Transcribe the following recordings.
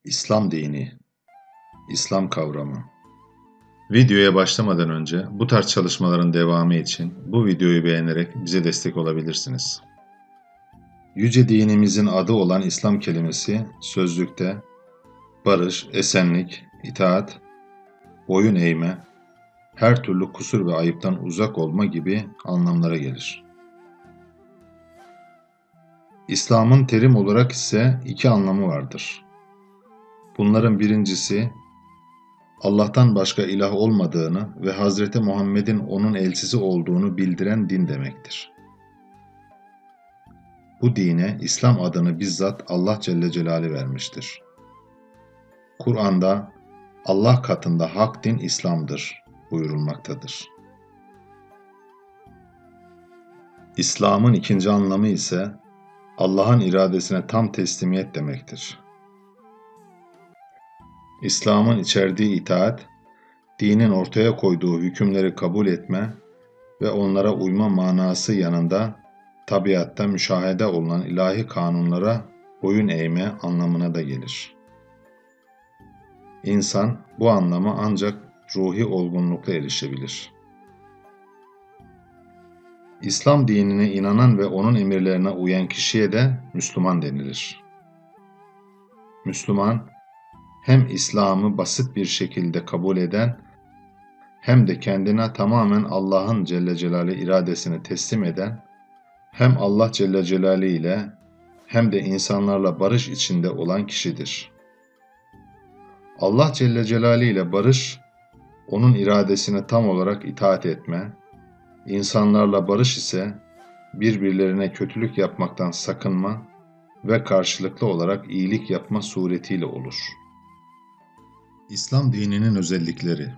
İslam dini, İslam kavramı. Videoya başlamadan önce bu tarz çalışmaların devamı için bu videoyu beğenerek bize destek olabilirsiniz. Yüce dinimizin adı olan İslam kelimesi sözlükte barış, esenlik, itaat, boyun eğme, her türlü kusur ve ayıptan uzak olma gibi anlamlara gelir. İslam'ın terim olarak ise iki anlamı vardır. Bunların birincisi, Allah'tan başka ilah olmadığını ve Hazreti Muhammed'in onun elçisi olduğunu bildiren din demektir. Bu dine İslam adını bizzat Allah Celle Celaluhu vermiştir. Kur'an'da Allah katında hak din İslam'dır buyurulmaktadır. İslam'ın ikinci anlamı ise Allah'ın iradesine tam teslimiyet demektir. İslam'ın içerdiği itaat, dinin ortaya koyduğu hükümleri kabul etme ve onlara uyma manası yanında tabiatta müşahede olunan ilahi kanunlara boyun eğme anlamına da gelir. İnsan bu anlama ancak ruhi olgunlukla erişebilir. İslam dinine inanan ve onun emirlerine uyan kişiye de Müslüman denilir. Müslüman, hem İslam'ı basit bir şekilde kabul eden, hem de kendine tamamen Allah'ın Celle Celaluhu iradesini teslim eden, hem Allah Celle Celaluhu ile hem de insanlarla barış içinde olan kişidir. Allah Celle Celaluhu ile barış, onun iradesine tam olarak itaat etme, insanlarla barış ise birbirlerine kötülük yapmaktan sakınma ve karşılıklı olarak iyilik yapma suretiyle olur. İslam dininin özellikleri.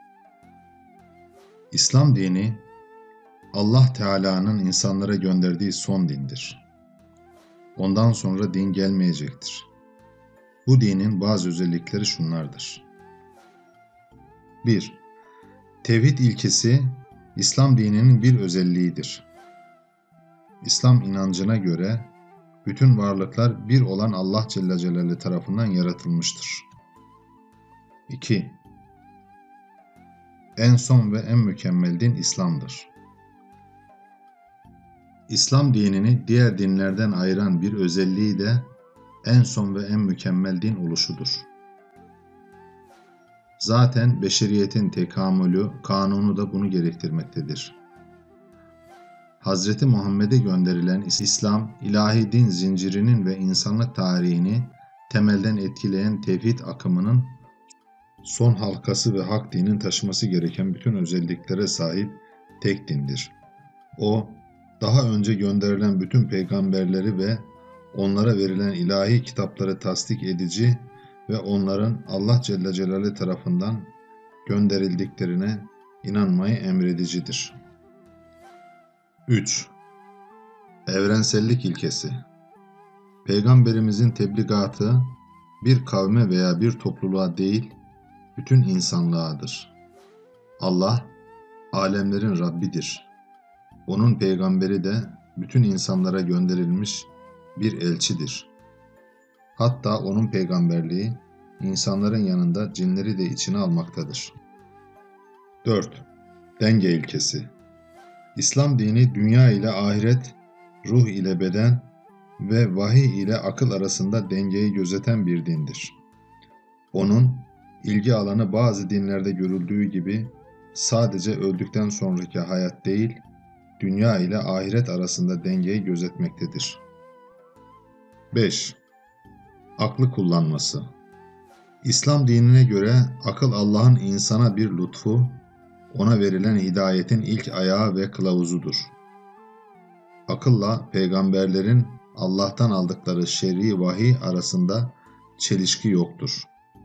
İslam dini, Allah Teala'nın insanlara gönderdiği son dindir. Ondan sonra din gelmeyecektir. Bu dinin bazı özellikleri şunlardır. 1. Tevhid ilkesi, İslam dininin bir özelliğidir. İslam inancına göre, bütün varlıklar bir olan Allah Celle Celaluhu tarafından yaratılmıştır. 2. En son ve en mükemmel din İslam'dır. İslam dinini diğer dinlerden ayıran bir özelliği de en son ve en mükemmel din oluşudur. Zaten beşeriyetin tekamülü, kanunu da bunu gerektirmektedir. Hazreti Muhammed'e gönderilen İslam, ilahi din zincirinin ve insanlık tarihini temelden etkileyen tevhid akımının son halkası ve hak dinin taşıması gereken bütün özelliklere sahip tek dindir. O, daha önce gönderilen bütün peygamberleri ve onlara verilen ilahi kitapları tasdik edici ve onların Allah Celle Celaluhu tarafından gönderildiklerine inanmayı emredicidir. 3. Evrensellik ilkesi. Peygamberimizin tebligatı bir kavme veya bir topluluğa değil, bütün insanlığadır. Allah, alemlerin Rabbidir. Onun peygamberi de bütün insanlara gönderilmiş bir elçidir. Hatta onun peygamberliği insanların yanında cinleri de içine almaktadır. 4. Denge ilkesi. İslam dini dünya ile ahiret, ruh ile beden ve vahiy ile akıl arasında dengeyi gözeten bir dindir. Onun ilgi alanı bazı dinlerde görüldüğü gibi sadece öldükten sonraki hayat değil, dünya ile ahiret arasında dengeyi gözetmektedir. 5. Aklı kullanması. İslam dinine göre akıl Allah'ın insana bir lütfu, ona verilen hidayetin ilk ayağı ve kılavuzudur. Akılla peygamberlerin Allah'tan aldıkları şer'i vahiy arasında çelişki yoktur.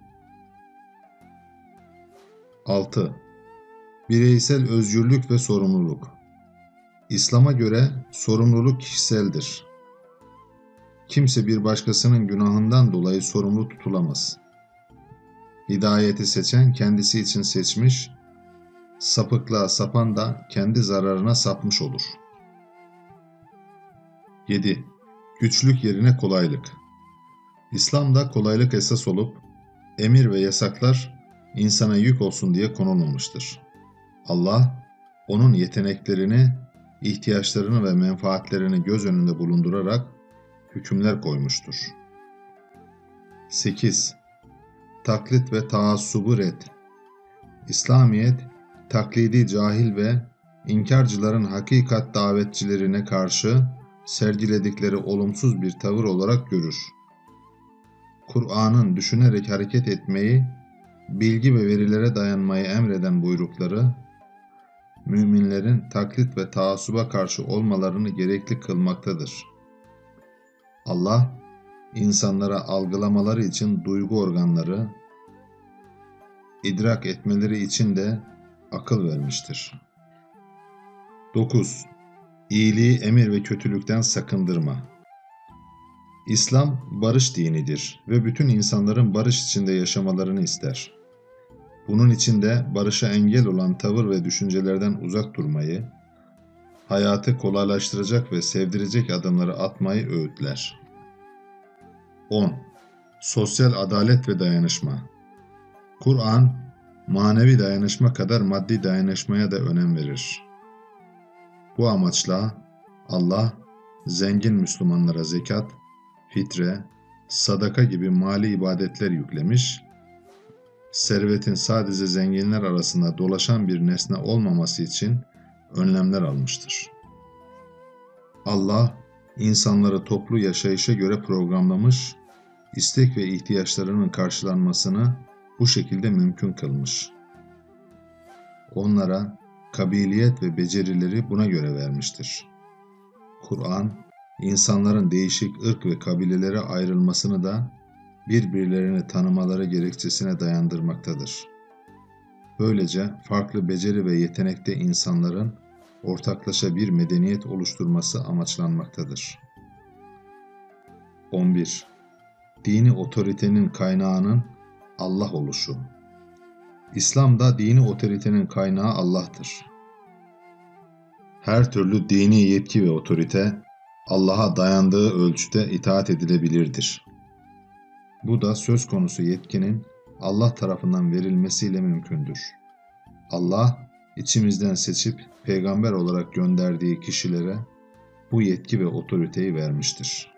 6. Bireysel özgürlük ve sorumluluk. İslam'a göre sorumluluk kişiseldir. Kimse bir başkasının günahından dolayı sorumlu tutulamaz. Hidayeti seçen kendisi için seçmiş, sapıklığa sapan da kendi zararına sapmış olur. 7. Güçlük yerine kolaylık. İslam'da kolaylık esas olup, emir ve yasaklar insana yük olsun diye konulmamıştır. Allah, onun yeteneklerini, ihtiyaçlarını ve menfaatlerini göz önünde bulundurarak hükümler koymuştur. 8. Taklit ve taassubu red. İslamiyet, taklidi cahil ve inkarcıların hakikat davetçilerine karşı sergiledikleri olumsuz bir tavır olarak görür. Kur'an'ın düşünerek hareket etmeyi, bilgi ve verilere dayanmayı emreden buyrukları, müminlerin taklit ve taassuba karşı olmalarını gerekli kılmaktadır. Allah, insanlara algılamaları için duygu organları, idrak etmeleri için de akıl vermiştir. 9. İyiliği emir ve kötülükten sakındırma. İslam barış dinidir ve bütün insanların barış içinde yaşamalarını ister. Bunun için de barışa engel olan tavır ve düşüncelerden uzak durmayı, hayatı kolaylaştıracak ve sevdirecek adımları atmayı öğütler. 10. Sosyal adalet ve dayanışma. Kur'an, manevi dayanışma kadar maddi dayanışmaya da önem verir. Bu amaçla Allah, zengin Müslümanlara zekat, fitre, sadaka gibi mali ibadetler yüklemiş, servetin sadece zenginler arasında dolaşan bir nesne olmaması için önlemler almıştır. Allah, insanları toplu yaşayışa göre programlamış, istek ve ihtiyaçlarının karşılanmasını bu şekilde mümkün kılmış. Onlara kabiliyet ve becerileri buna göre vermiştir. Kur'an, insanların değişik ırk ve kabilelere ayrılmasını da birbirlerini tanımaları gerekçesine dayandırmaktadır. Böylece farklı beceri ve yetenekte insanların ortaklaşa bir medeniyet oluşturması amaçlanmaktadır. 11. Dini otoritenin kaynağının Allah oluşu. İslam'da dini otoritenin kaynağı Allah'tır. Her türlü dini yetki ve otorite Allah'a dayandığı ölçüde itaat edilebilirdir. Bu da söz konusu yetkinin Allah tarafından verilmesiyle mümkündür. Allah, içimizden seçip peygamber olarak gönderdiği kişilere bu yetki ve otoriteyi vermiştir.